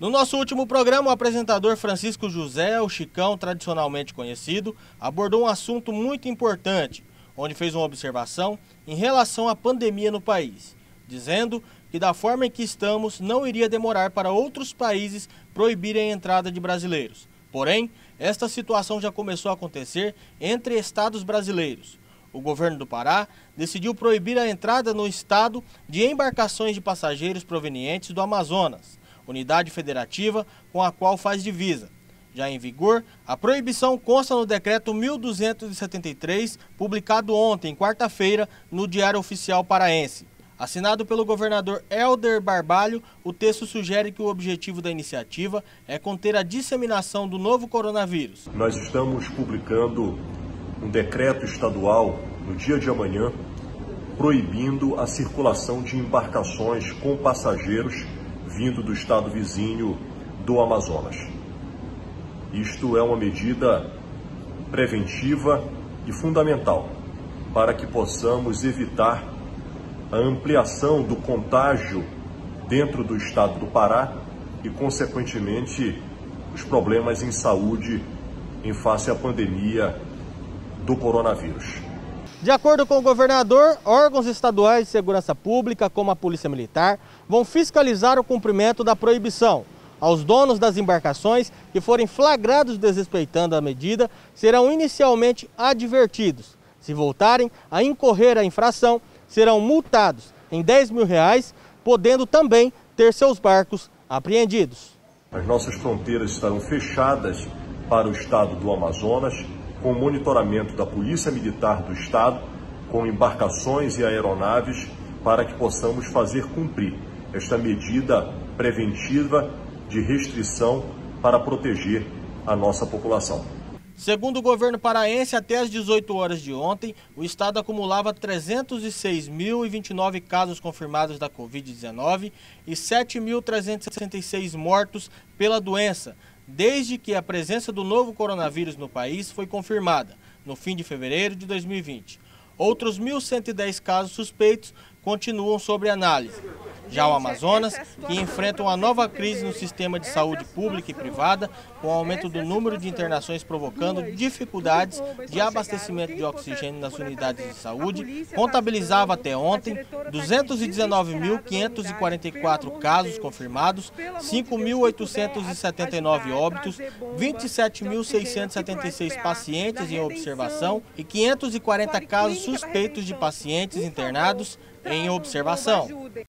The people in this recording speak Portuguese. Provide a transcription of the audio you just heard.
No nosso último programa, o apresentador Francisco José, o Chicão, tradicionalmente conhecido, abordou um assunto muito importante, onde fez uma observação em relação à pandemia no país, dizendo que da forma em que estamos, não iria demorar para outros países proibirem a entrada de brasileiros. Porém, esta situação já começou a acontecer entre estados brasileiros. O governo do Pará decidiu proibir a entrada no estado de embarcações de passageiros provenientes do Amazonas, unidade federativa com a qual faz divisa. Já em vigor, a proibição consta no decreto 1273, publicado ontem, quarta-feira, no Diário Oficial Paraense. Assinado pelo governador Helder Barbalho, o texto sugere que o objetivo da iniciativa é conter a disseminação do novo coronavírus. Nós estamos publicando um decreto estadual no dia de amanhã, proibindo a circulação de embarcações com passageiros vindo do estado vizinho do Amazonas. Isto é uma medida preventiva e fundamental para que possamos evitar a ampliação do contágio dentro do estado do Pará e, consequentemente, os problemas em saúde em face à pandemia do coronavírus. De acordo com o governador, órgãos estaduais de segurança pública, como a Polícia Militar, vão fiscalizar o cumprimento da proibição. Aos donos das embarcações que forem flagrados desrespeitando a medida, serão inicialmente advertidos. Se voltarem a incorrer a infração, serão multados em R$10 mil, podendo também ter seus barcos apreendidos. As nossas fronteiras estarão fechadas para o estado do Amazonas, com monitoramento da Polícia Militar do Estado, com embarcações e aeronaves, para que possamos fazer cumprir esta medida preventiva de restrição para proteger a nossa população. Segundo o governo paraense, até às 18 horas de ontem, o estado acumulava 306.029 casos confirmados da Covid-19 e 7.366 mortos pela doença, desde que a presença do novo coronavírus no país foi confirmada, no fim de fevereiro de 2020. Outros 1.110 casos suspeitos continuam sob análise. Já o Amazonas, que enfrenta uma nova crise no sistema de saúde pública e privada, com o aumento do número de internações provocando dificuldades de abastecimento de oxigênio nas unidades de saúde, contabilizava até ontem 219.544 casos confirmados, 5.879 óbitos, 27.676 pacientes em observação e 540 casos suspeitos de pacientes internados em observação.